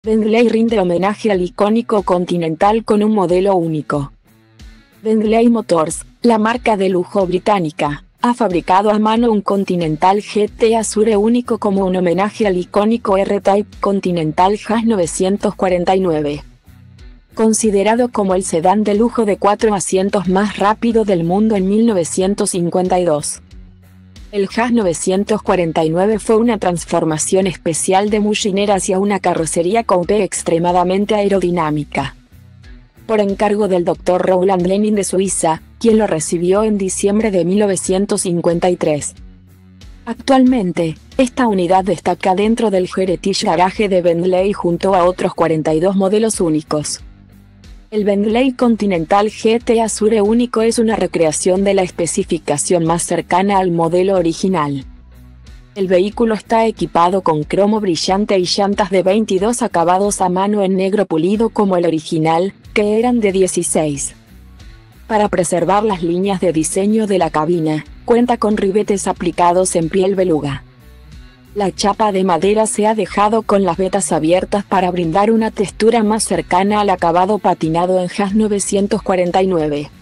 Bentley rinde homenaje al icónico Continental con un modelo único. Bentley Motors, la marca de lujo británica, ha fabricado a mano un Continental GT Azure único como un homenaje al icónico R-Type Continental Haas 949. Considerado como el sedán de lujo de 4 asientos más rápido del mundo en 1952. El Haas 949 fue una transformación especial de Mulliner hacia una carrocería coupé extremadamente aerodinámica. Por encargo del Dr. Roland Lenin de Suiza, quien lo recibió en diciembre de 1953. Actualmente, esta unidad destaca dentro del Heritage Garage de Bentley junto a otros 42 modelos únicos. El Bentley Continental GT Azure único es una recreación de la especificación más cercana al modelo original. El vehículo está equipado con cromo brillante y llantas de 22 acabados a mano en negro pulido como el original, que eran de 16. Para preservar las líneas de diseño de la cabina, cuenta con ribetes aplicados en piel beluga. La chapa de madera se ha dejado con las vetas abiertas para brindar una textura más cercana al acabado patinado en Haas 949.